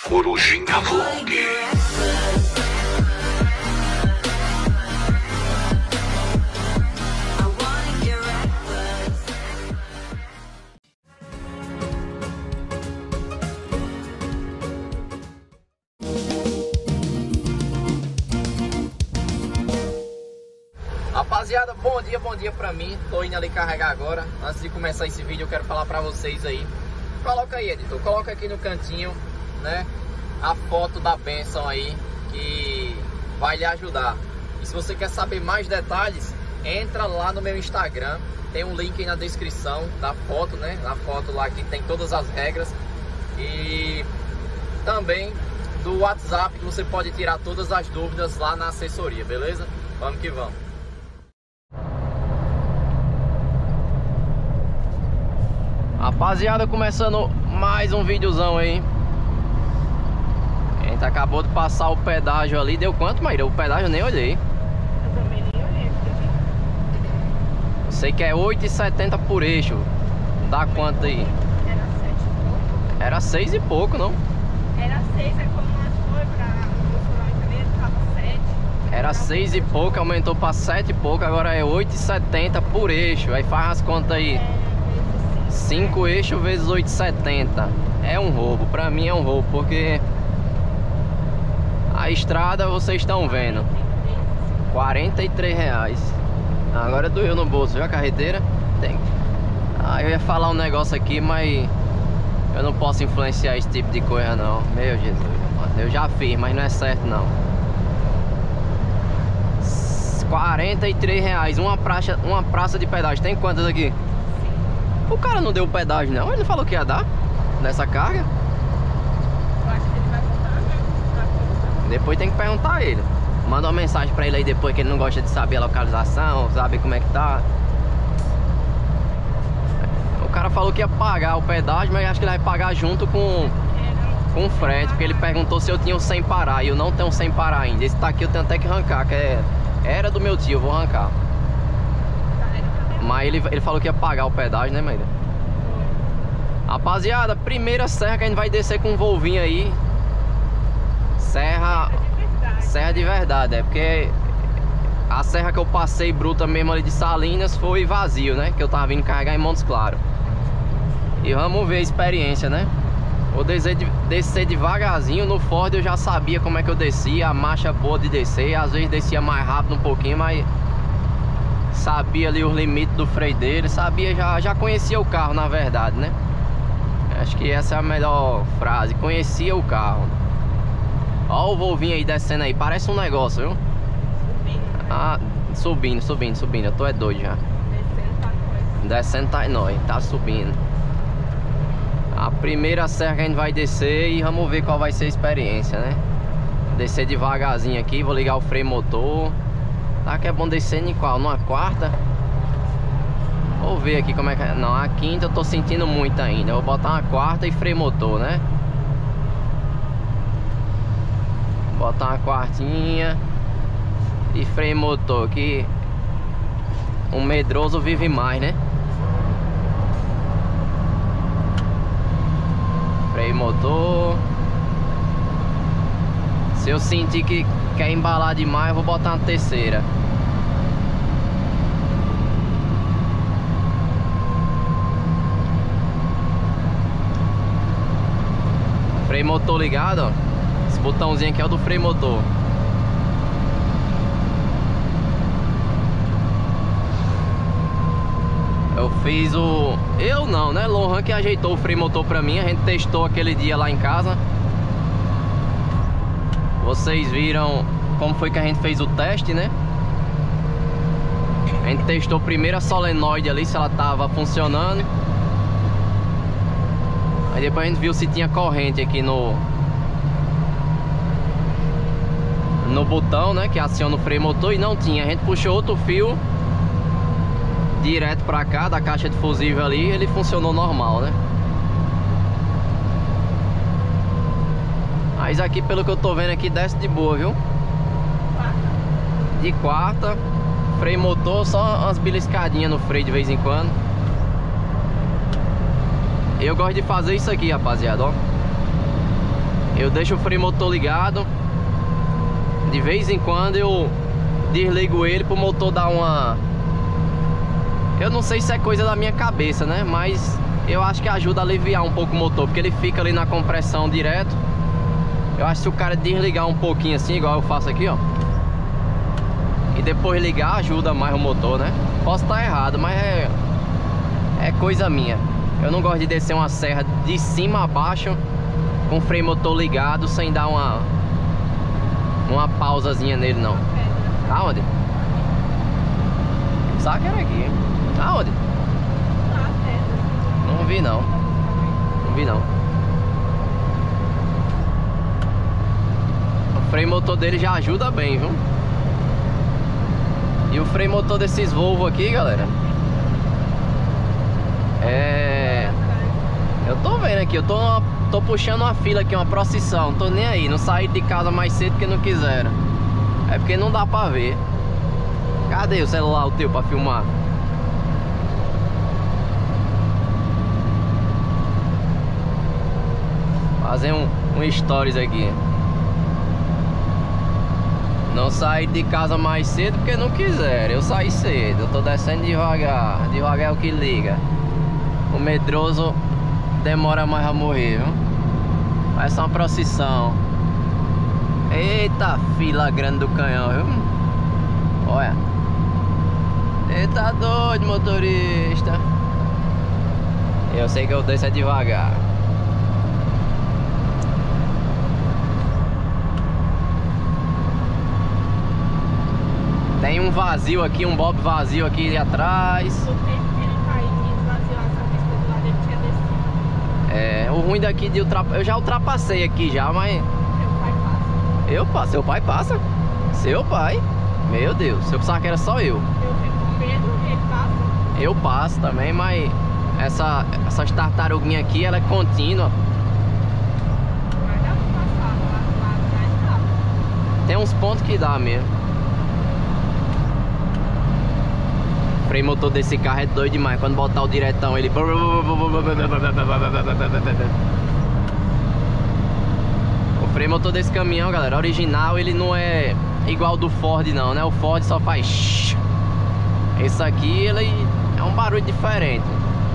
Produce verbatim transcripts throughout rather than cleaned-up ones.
Corujinha Vlog. Rapaziada, bom dia, bom dia pra mim. Tô indo ali carregar agora. Antes de começar esse vídeo eu quero falar pra vocês aí. Coloca aí, editor, coloca aqui no cantinho, né, a foto da bênção aí, que vai lhe ajudar. E se você quer saber mais detalhes, entra lá no meu Instagram. Tem um link aí na descrição da foto, né, na foto lá que tem todas as regras. E também do WhatsApp, que você pode tirar todas as dúvidas lá na assessoria, beleza? Vamos que vamos. Rapaziada, começando mais um videozão aí. A gente acabou de passar o pedágio ali. Deu quanto, Maíra? O pedágio eu nem olhei. Eu também nem olhei, Eu sei que é oito e setenta por eixo. Dá quanto aí? Era sete e pouco. Era seis e pouco, não? Era seis, aí quando nós foi pra Bolsonaro em janeiro, tava sete. Era seis e pouco, aumentou pra sete e pouco. Agora é oito e setenta por eixo. Aí faz as contas aí. cinco eixos vezes oito e setenta. É um roubo, pra mim é um roubo, porque a estrada vocês estão vendo, quarenta e três reais. Agora doeu no bolso, viu a carreteira? Tem. Ah, eu ia falar um negócio aqui, mas eu não posso influenciar esse tipo de coisa não. Meu Jesus, mano, eu já fiz, mas não é certo não. quarenta e três reais, uma praça, uma praça de pedágio. Tem quantas aqui? O cara não deu o pedágio não, ele falou que ia dar nessa carga. Eu acho que ele vai botar, né? Depois tem que perguntar a ele. Manda uma mensagem pra ele aí depois, que ele não gosta de saber a localização, saber como é que tá. O cara falou que ia pagar o pedágio, mas acho que ele vai pagar junto com, com o frete, porque ele perguntou se eu tinha um sem parar, e eu não tenho um sem parar ainda. Esse tá aqui eu tenho até que arrancar, que é, era do meu tio, eu vou arrancar. Mas ele, ele falou que ia pagar o pedágio, né, Maíra? Rapaziada, primeira serra que a gente vai descer com um Volvinho aí. Serra... Serra de verdade, é porque a serra que eu passei bruta mesmo ali de Salinas foi vazio, né? Que eu tava vindo carregar em Montes Claros. E vamos ver a experiência, né? Vou descer, descer devagarzinho. No Ford eu já sabia como é que eu descia, a marcha boa de descer. Às vezes descia mais rápido um pouquinho, mas sabia ali os limites do freio dele. Sabia, já, já conhecia o carro, na verdade, né? Acho que essa é a melhor frase. Conhecia o carro. Ó o Volvinho aí descendo aí. Parece um negócio, viu? Subindo, né? Ah, subindo, subindo, subindo. Eu tô é doido já. Descendo tá nós. Descendo tá nós. Tá subindo. A primeira serra que a gente vai descer. E vamos ver qual vai ser a experiência, né? Descer devagarzinho aqui. Vou ligar o freio motor. Tá que é bom descer em qual? Numa quarta? Vou ver aqui como é que é. Não, a quinta eu tô sentindo muito ainda. Eu vou botar uma quarta e freio motor, né? Vou botar uma quartinha e freio motor, que um medroso vive mais, né? Freio motor. Se eu sentir que quer embalar demais, eu vou botar uma terceira. Freio motor ligado, ó. Esse botãozinho aqui é o do freio motor. Eu fiz o... Eu não, né? Lohan que ajeitou o freio motor pra mim. A gente testou aquele dia lá em casa. Vocês viram como foi que a gente fez o teste, né? A gente testou primeiro a solenoide ali, se ela tava funcionando. Aí depois a gente viu se tinha corrente aqui no No botão, né, que aciona o freio motor. E não tinha. A gente puxou outro fio direto pra cá, da caixa de fusível ali. Ele funcionou normal, né? Mas aqui, pelo que eu tô vendo aqui, desce de boa, viu? De quarta. Freio motor, só umas beliscadinhas no freio de vez em quando. Eu gosto de fazer isso aqui, rapaziada, ó. eu deixo o freio motor ligado. De vez em quando eu desligo ele pro motor dar uma... Eu não sei se é coisa da minha cabeça, né? Mas eu acho que ajuda a aliviar um pouco o motor, porque ele fica ali na compressão direto. Eu acho que se o cara desligar um pouquinho assim, igual eu faço aqui, ó, e depois ligar, ajuda mais o motor, né? Posso estar errado, mas é... é coisa minha. Eu não gosto de descer uma serra de cima a baixo com o freio motor ligado, sem dar uma... uma pausazinha nele, não. Aonde? Sabe que era aqui, hein? Aonde? Não vi não. Não vi não. O freio motor dele já ajuda bem, viu? E o freio motor desses Volvo aqui, galera, é... eu tô vendo aqui, eu tô, numa... tô puxando uma fila aqui, uma procissão. Não tô nem aí, não saí de casa mais cedo porque não quiseram. É porque não dá pra ver. Cadê o celular o teu pra filmar? Fazer um, um stories aqui. Não saí de casa mais cedo porque não quiseram. Eu saí cedo, eu tô descendo devagar. Devagar é o que liga. O medroso demora mais a morrer, viu? Vai ser uma procissão. Eita, fila grande do canhão, viu? Olha. Eita doido, motorista. Eu sei que eu desço é devagar. Tem um vazio aqui, um bob vazio aqui atrás. O tempo que ele caiu e esvaziou essa pista do lado, ele tinha descido. É, o ruim daqui de ultrapassar... Eu já ultrapassei aqui já, mas... Meu pai passa. Eu passo, seu pai passa? Seu pai? Meu Deus, eu pensava que era só eu. Eu fico com medo e ele passa. Eu passo também, mas... Essa, essas tartaruguinhas aqui, ela é contínua. Mas dá pra passar lá, lá atrás, dá. Tem uns pontos que dá mesmo. O freio motor desse carro é doido demais. Quando botar o diretão, ele... O freio motor desse caminhão, galera, original, ele não é igual do Ford não, né? O Ford só faz... Esse aqui, ele é um barulho diferente.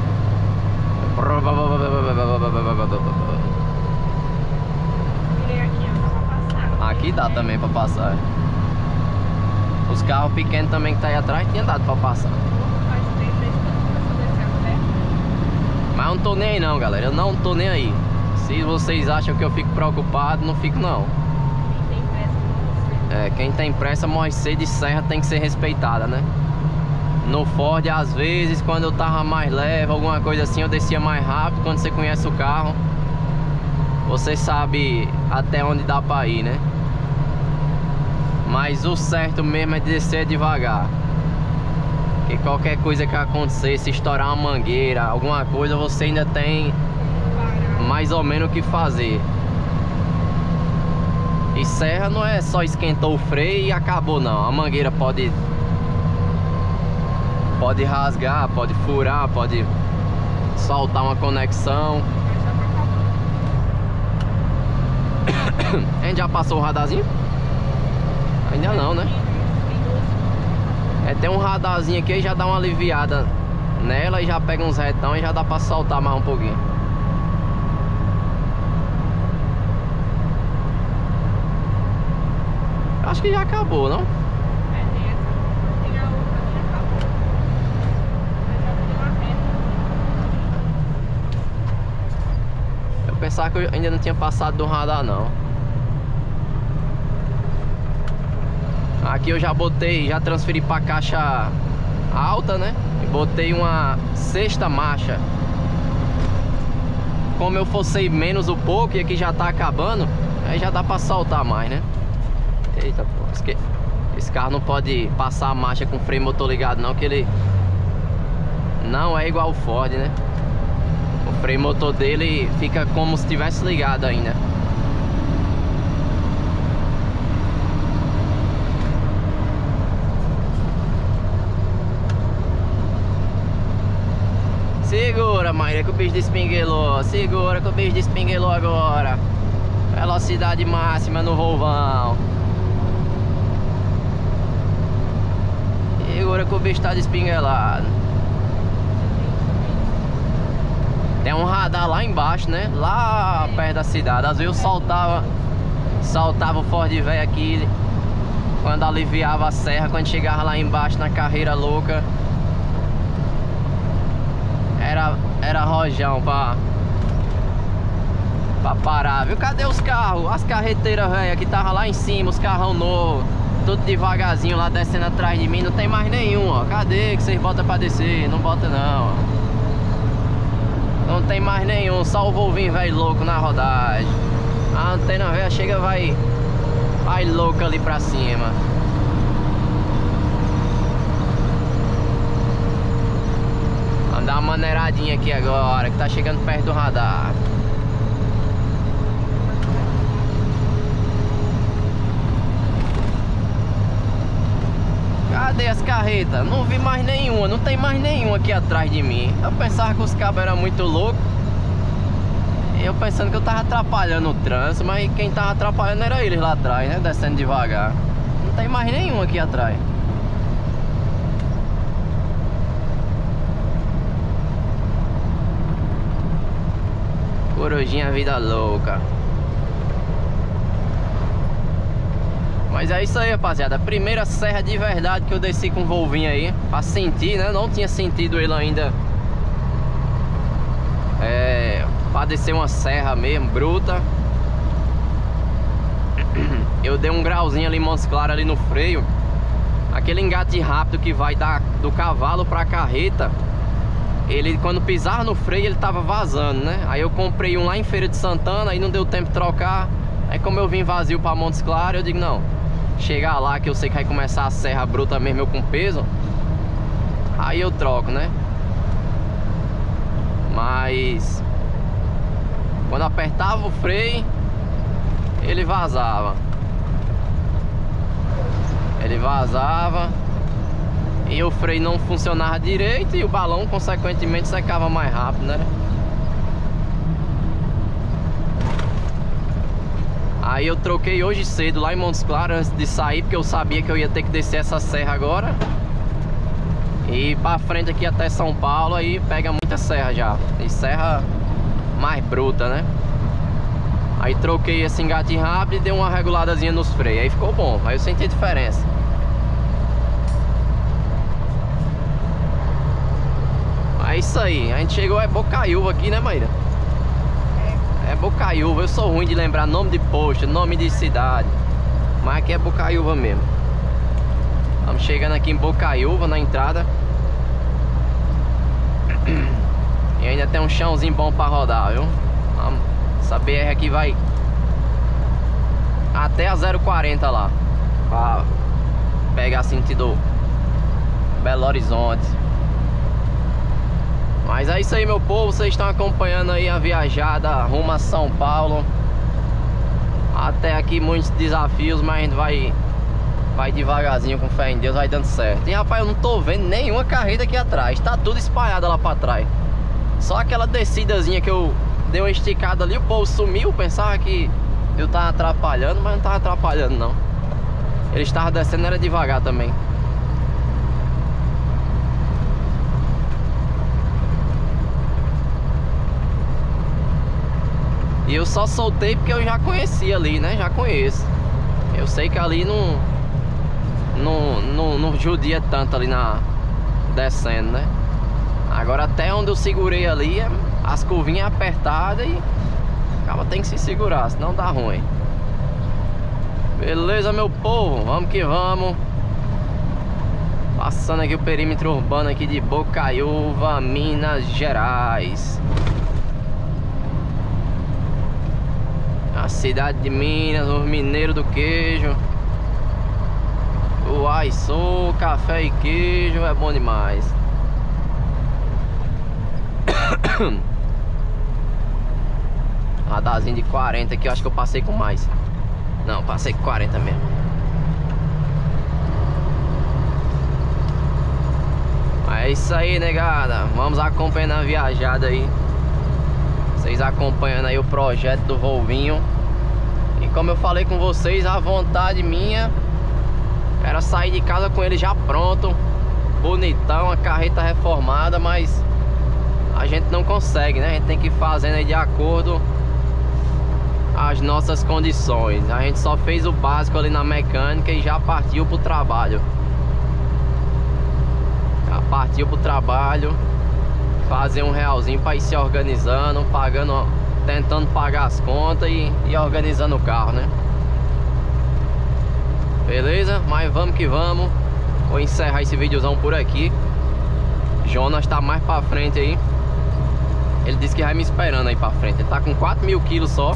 Virei aqui, ó, dá pra passar. Aqui dá também pra passar. Os carros pequenos também que tá aí atrás tinha dado pra passar. Faz tempo desde que começou a descer a serra. Mas eu não tô nem aí não, galera. Eu não tô nem aí. Se vocês acham que eu fico preocupado, não fico não. Quem tem pressa com você. É, quem tem pressa morre cedo de serra, tem que ser respeitada, né? No Ford, às vezes, quando eu tava mais leve, alguma coisa assim, eu descia mais rápido. Quando você conhece o carro, você sabe até onde dá pra ir, né? Mas o certo mesmo é descer devagar. Porque qualquer coisa que acontecer, se estourar uma mangueira, alguma coisa, você ainda tem mais ou menos o que fazer. E serra não é só esquentou o freio e acabou não. A mangueira pode Pode rasgar, pode furar, pode soltar uma conexão. A gente já passou o radarzinho? Ainda não, né? É, tem um radarzinho aqui e já dá uma aliviada nela e já pega uns retão e já dá pra soltar mais um pouquinho. Acho que já acabou, não? Eu pensava que eu ainda não tinha passado do radar, não. Aqui eu já botei, já transferi pra caixa alta, né? E botei uma sexta marcha. Como eu forcei menos um pouco e aqui já tá acabando, aí já dá pra soltar mais, né? Eita, pô, esse carro não pode passar a marcha com o freio motor ligado não, que ele não é igual ao Ford, né? O freio motor dele fica como se tivesse ligado ainda. Segura, Maíra, que o bicho despinguelou. Segura que o bicho despinguelou agora. Ela Velocidade máxima no Volvão. Segura que o bicho tá despinguelado. Tem um radar lá embaixo, né? Lá perto da cidade. Às vezes eu soltava Soltava o Ford velho aqui quando aliviava a serra. Quando chegava lá embaixo na carreira louca, Era, era rojão pra, pra parar, viu? Cadê os carros? As carreteiras, velho, que tava lá em cima, os carrão novos, tudo devagarzinho lá descendo atrás de mim. Não tem mais nenhum, ó. Cadê que vocês botam pra descer? Não bota não, ó. Não tem mais nenhum, só o Volvinho velho louco na rodagem. A antena velha chega, vai Vai louca ali pra cima. Vamos dar uma maneiradinha aqui agora, que tá chegando perto do radar. Cadê as carretas? Não vi mais nenhuma, não tem mais nenhuma aqui atrás de mim. Eu pensava que os cabos eram muito loucos. Eu pensando que eu tava atrapalhando o trânsito, mas quem tava atrapalhando era eles lá atrás, né? Descendo devagar. Não tem mais nenhum aqui atrás. Corujinha vida louca. Mas é isso aí, rapaziada. A primeira serra de verdade que eu desci com o Volvinho aí, pra sentir, né? Não tinha sentido ele ainda. É... Pra descer uma serra mesmo, bruta. Eu dei um grauzinho ali em Montes Claros, ali no freio. Aquele engate rápido que vai da, do cavalo pra carreta. Ele, quando pisava no freio, ele tava vazando, né? Aí eu comprei um lá em Feira de Santana, aí não deu tempo de trocar. Aí como eu vim vazio pra Montes Claros, eu digo, não, chegar lá que eu sei que vai começar a serra bruta mesmo, eu com peso, aí eu troco, né? Mas quando apertava o freio, ele vazava. Ele vazava e o freio não funcionava direito e o balão consequentemente secava mais rápido, né? Aí eu troquei hoje cedo lá em Montes Claros antes de sair, porque eu sabia que eu ia ter que descer essa serra agora. E pra frente aqui até São Paulo, aí pega muita serra já. E serra mais bruta, né? Aí troquei esse engate rápido e dei uma reguladazinha nos freios. Aí ficou bom, aí eu senti a diferença. É isso aí, a gente chegou, é Bocaiúva aqui, né, Maíra? É Bocaiúva, eu sou ruim de lembrar nome de posto, nome de cidade. Mas aqui é Bocaiúva mesmo. Estamos chegando aqui em Bocaiúva, na entrada. E ainda tem um chãozinho bom pra rodar, viu? Essa B R aqui vai até a zero quarenta lá, pra pegar sentido Belo Horizonte. Mas é isso aí, meu povo. Vocês estão acompanhando aí a viajada rumo a São Paulo. Até aqui muitos desafios, mas a gente vai Vai devagarzinho, com fé em Deus, vai dando certo. E rapaz, eu não tô vendo nenhuma carreta aqui atrás. Tá tudo espalhado lá pra trás. Só aquela descidazinha que eu dei uma esticada ali, o povo sumiu. Pensava que eu tava atrapalhando, mas não tava atrapalhando não. Eles estavam descendo, era devagar também. E eu só soltei porque eu já conhecia ali, né? Já conheço. Eu sei que ali não Não, não, não judia tanto ali na descendo, né? Agora até onde eu segurei ali, as curvinhas apertadas e acaba tem que se segurar, senão dá ruim. Beleza, meu povo, vamos que vamos. Passando aqui o perímetro urbano aqui de Bocaiúva, Minas Gerais. A cidade de Minas, os mineiros do queijo. O aiçô, café e queijo é bom demais. Radarzinho de quarenta aqui, eu acho que eu passei com mais. Não, passei com quarenta mesmo. É isso aí, negada. Vamos acompanhando a viajada aí. Vocês acompanhando aí o projeto do Volvinho. E como eu falei com vocês, a vontade minha era sair de casa com ele já pronto, bonitão, a carreta reformada, mas a gente não consegue, né? A gente tem que ir fazendo aí de acordo as nossas condições. A gente só fez o básico ali na mecânica e já partiu pro trabalho. Já partiu pro trabalho, fazer um realzinho para ir se organizando, pagando, tentando pagar as contas e, e organizando o carro, né? Beleza? Mas vamos que vamos. Vou encerrar esse videozão por aqui. Jonas tá mais pra frente aí. Ele disse que vai me esperando aí pra frente. Ele tá com quatro mil quilos só.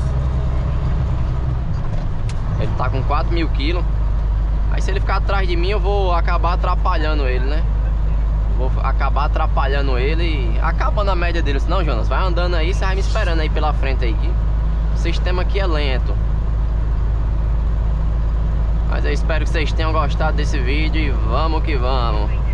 Ele tá com quatro mil quilos. Aí se ele ficar atrás de mim, eu vou acabar atrapalhando ele, né? Vou acabar atrapalhando ele e acabando a média dele. Não, Jonas, vai andando aí, você vai me esperando aí pela frente aí. O sistema aqui é lento. Mas eu espero que vocês tenham gostado desse vídeo e vamos que vamos.